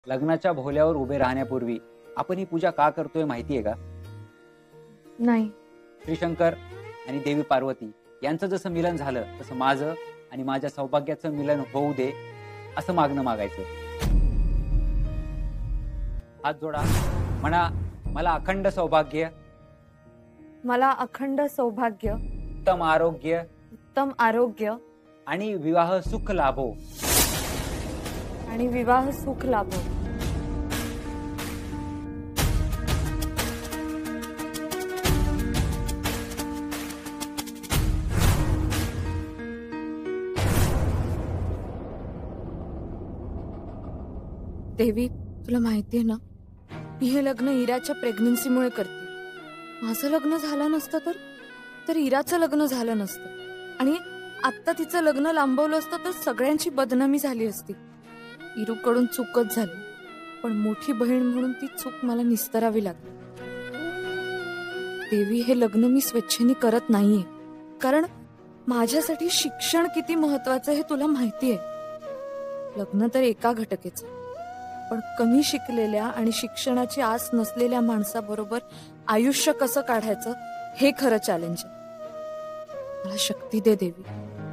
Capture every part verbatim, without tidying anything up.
लग्नाच्या भोवल्यावर उभे राहण्यापूर्वी आपण ही पूजा का करतोय माहिती आहे का? नाही. श्री शंकर आणि देवी पार्वती यांचं जसं मिलन झालं तसं माझं आणि माझ्या सौभाग्याचं मिलन होऊ दे असं मागणं मागायचं. हात जोडा, म्हणा मला अखंड सौभाग्य, मला अखंड सौभाग्य, उत्तम आरोग्य, उत्तम आरोग्य आणि विवाह सुख लाभो, आणि विवाह सुख लाभो. देवी, तुला माहितीये ना, मी हे लग्न इराच्या प्रेग्नन्सीमुळे करते. माझं लग्न झालं नसतं तर तर इराचं लग्न झालं नसतं, आणि आत्ता तिचं लग्न लांबवलं असतं तर सगळ्यांची बदनामी झाली असती. इरूकडून चूकच झाली, पण मोठी बहीण म्हणून ती चूक मला निस्तरावी लागली. देवी, हे लग्न मी स्वेच्छेने करत नाहीये, कारण माझ्यासाठी शिक्षण किती महत्वाचं हे तुला माहितीये. लग्न तर एका घटकेचं, पण कमी शिकलेल्या आणि शिक्षणाची आस नसलेल्या माणसाबरोबर आयुष्य कसं काढायचं हे खरं चॅलेंज आहे. मला शक्ती दे देवी.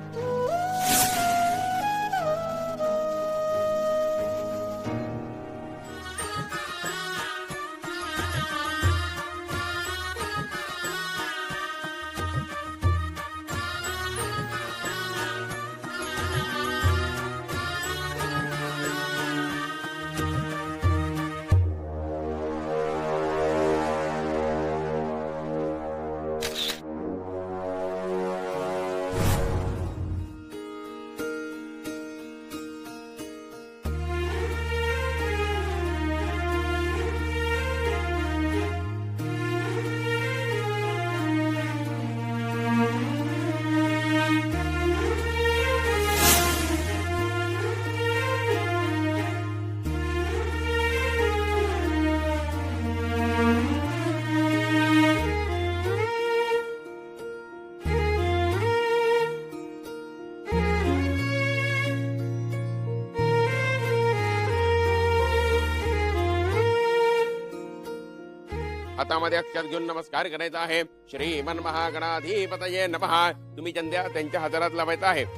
हातामध्ये अक्षर घेऊन नमस्कार करायचा आहे. श्रीमन महागणाधिपतये नमः. तुम्ही चंद्या त्यांच्या हातात लावायचा आहे.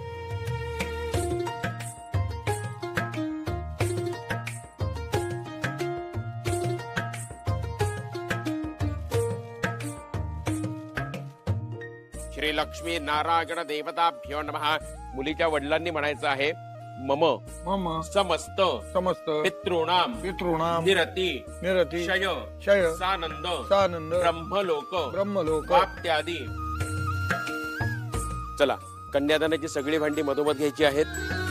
श्री लक्ष्मी नारायण देवताभ्यो नमः. मुलीच्या वडिलांनी म्हणायचं आहे, मम मम समस्त समस्त पितॄणाम पितॄणाम निरती निरती शय शय सानंद सानंद ब्रह्मलोक ब्रह्मलोक वाप्त्यादी. चला, कन्यादानाची सगळी भांडी मधोमध घ्यायची आहेत.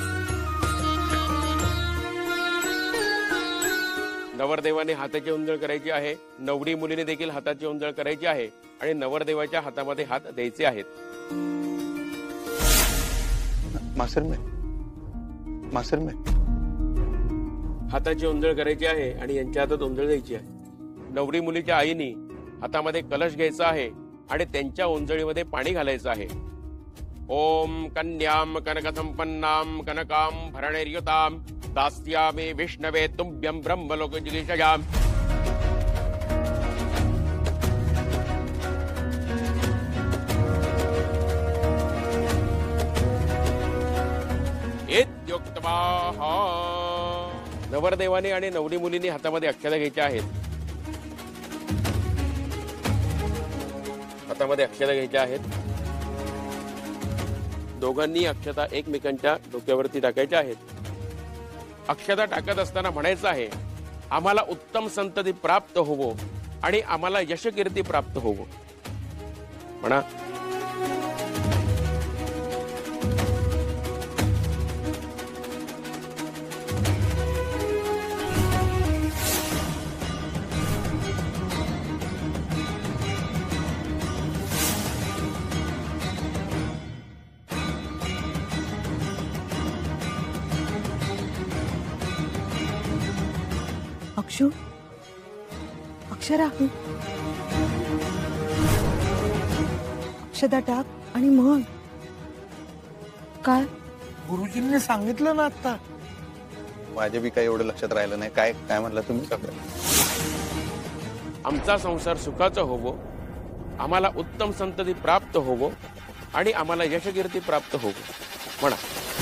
नवरदेवाने हाताची उंजळ करायची आहे. नवरी मुलीने देखील हाताची उंजळ करायची आहे आणि नवरदेवाच्या हातामध्ये हात द्यायचे आहेत. मास्टर में मास्टर में हाताची उंजळ करायची आहे आणि यांच्या हातात उंजळ द्यायची आहे. नवरी मुलीच्या आईने हातामध्ये कलश घ्यायचा आहे आणि त्यांच्या उंजळीमध्ये पाणी घालायचं आहे. ओम कन्याम कनकसंपन्नाम कनकाम भरणेर्युताम दास्यामि विष्णवे तुभ्यं ब्रह्मलोक जिगीषयाम. नवरदेवाने आणि नवरी मुलीने हातामध्ये अक्षता घ्यायच्या आहेत. हातामध्ये अक्षता घ्यायच्या आहेत. दोघांनी अक्षता एकमेकांच्या डोक्यावरती टाकायच्या आहेत. अक्षता टाकत असताना म्हणायचं आहे, आम्हाला उत्तम संतती प्राप्त होवो आणि आम्हाला यशकीर्ती प्राप्त होवो. म्हणा. अक्षु, अक्षरा, अक्षता टाक आणि म्हण. काय? गुरुजींनी सांगितलं ना आता, माझ्या बी काही एवढं लक्षात राहिलं नाही. काय काय म्हणलं तुम्ही? आमचा संसार सुखाचा होवो, आम्हाला उत्तम संतती प्राप्त होवो आणि आम्हाला यशकीर्ती प्राप्त होवो म्हणा.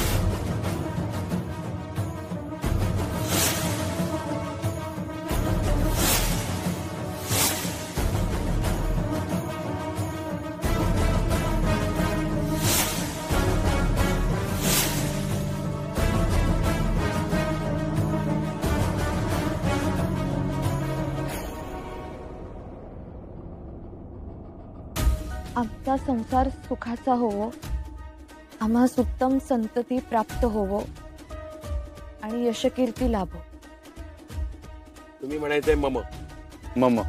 आमचा संसार सुखाचा होवो, आम्हास उत्तम संतती प्राप्त होवो आणि यशकीर्ती लाभो. तुम्ही म्हणायचंय मम. मम.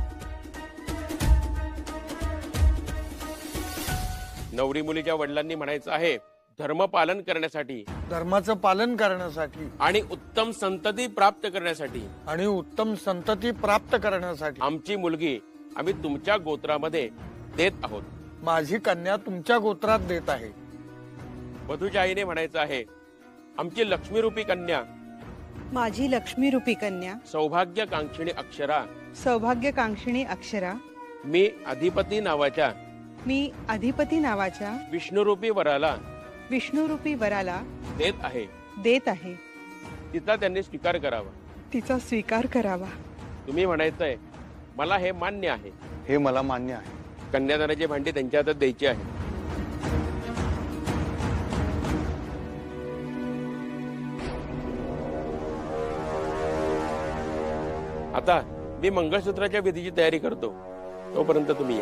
नवरी मुलीच्या वडिलांनी म्हणायचं आहे धर्मपालन करण्यासाठी, धर्माचं पालन करण्यासाठी आणि उत्तम संतती प्राप्त करण्यासाठी, आणि उत्तम संतती प्राप्त करण्यासाठी आमची मुलगी आम्ही तुमच्या गोत्रामध्ये देत आहोत. माझी कन्या तुमच्या गोत्रात देत आहे. वधूच्या आईने म्हणायचं आहे आमची लक्ष्मीरूपी कन्या, माझी लक्ष्मीरूपी कन्या, सौभाग्यकांक्षिणी अक्षरा, सौभाग्यकांक्षिणी अक्षरा, मी अधिपती नावाच्या मी अधिपती नावाच्या विष्णुरूपी वराला विष्णुरूपी वराला देत आहे. देत आहे. तिचा त्यांनी स्वीकार करावा. तिचा स्वीकार करावा. तुम्ही म्हणायचंय मला हे मान्य आहे. हे मला मान्य आहे. कन्यादानाची भांडी त्यांच्या हातात द्यायची आहे. आता मी मंगळसूत्राच्या विधीची तयारी करतो, तोपर्यंत तुम्ही या.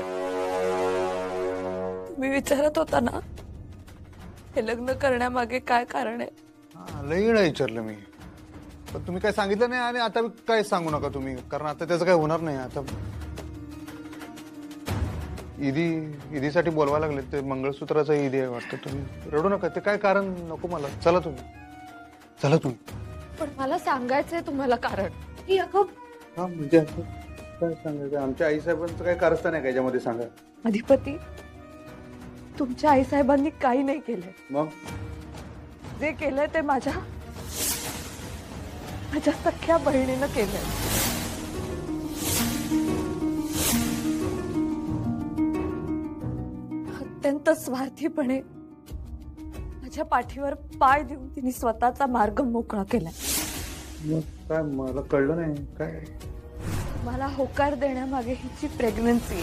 तुम्ही विचारत होता ना हे लग्न करण्यामागे काय कारण आहे? हा, लई वेळा विचारलं मी, पण तुम्ही काय सांगितलं नाही. आणि आता काय सांगू नका तुम्ही, कारण आता त्याचं काय होणार नाही. आता ईदी ईदीसाठी बोलवा लागले, ते मंगळसूत्राचा ईदी आहे वाटतं. तुम्ही रडू नका, ते काय कारण नको मला. चला तुम्ही, चला तुम्ही. पण मला सांगायचंय तुम्हाला कारण. ही अगं हा म्हणजे आता काय सांगायचं, आमच्या आईसाहेबांचं काय कारस्थान आहे का याच्यामध्ये? सांगा. अधिपती, तुमच्या आईसाहेबांनी काही नाही केलंय. मग जे केलंय ते माझ्या माझ्या सख्या बहिणीनं केलंय. अत्यंत स्वार्थीपणे माझ्या पाठीवर पाय देऊन तिने स्वतःचा मार्ग मोकळा केलाय. मग काय मला कळलं नाही काय. मला होकार देण्यामागे हिची प्रेग्नन्सी.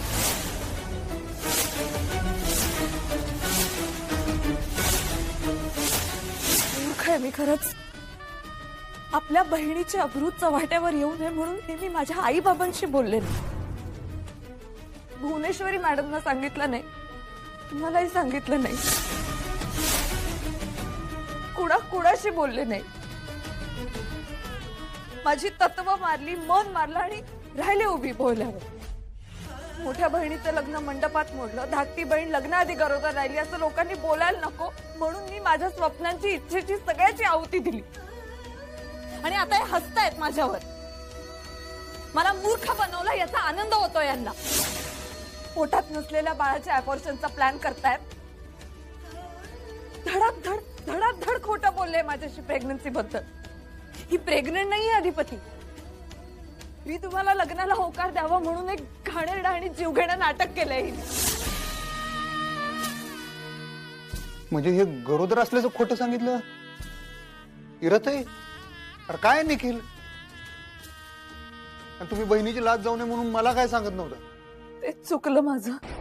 मूर्ख आहे मी खरंच. आपल्या बहिणीच्या अब्रू चव्हाट्यावर येऊ नये म्हणून हे मी माझ्या आई बाबांशी बोलले नाही. भुवनेश्वरी मॅडमना सांगितलं नाही, तुम्हालाही सांगितलं नाही, कुणा कुणाशी बोलले नाही. माझी तत्व मारली, मन मारलं आणि राहिले उभी बोलल्यावर. मोठ्या बहिणीचं लग्न मंडपात मोडलं, धाकटी बहीण लग्नाआधी गरोदर राहिली असं लोकांनी बोलायला नको म्हणून मी माझ्या स्वप्नांची, इच्छेची, सगळ्याची आहुती दिली. आणि आता हे हसतायत माझ्यावर. मला मूर्ख बनवलं याचा आनंद होतो यांना. पोटात नसलेल्या बाळाच्या अबॉर्शनचा प्लॅन करतायत. धडाधड धडाधड खोटं बोलले माझ्याशी प्रेग्नन्सी बद्दल. ही प्रेग्नंट नाहीये अधिपती. मी तुम्हाला लग्नाला होकार द्यावा म्हणून एक घाणेरडं आणि जीवघेणं नाटक केलंय. म्हणजे हे गरोदर असल्याचं खोटं सांगितलं इरताई? अरे काय निखिल, आणि तुम्ही बहिणीची लाज जाऊ नये म्हणून मला काय सांगत नव्हतं? ते चुकलं माझं.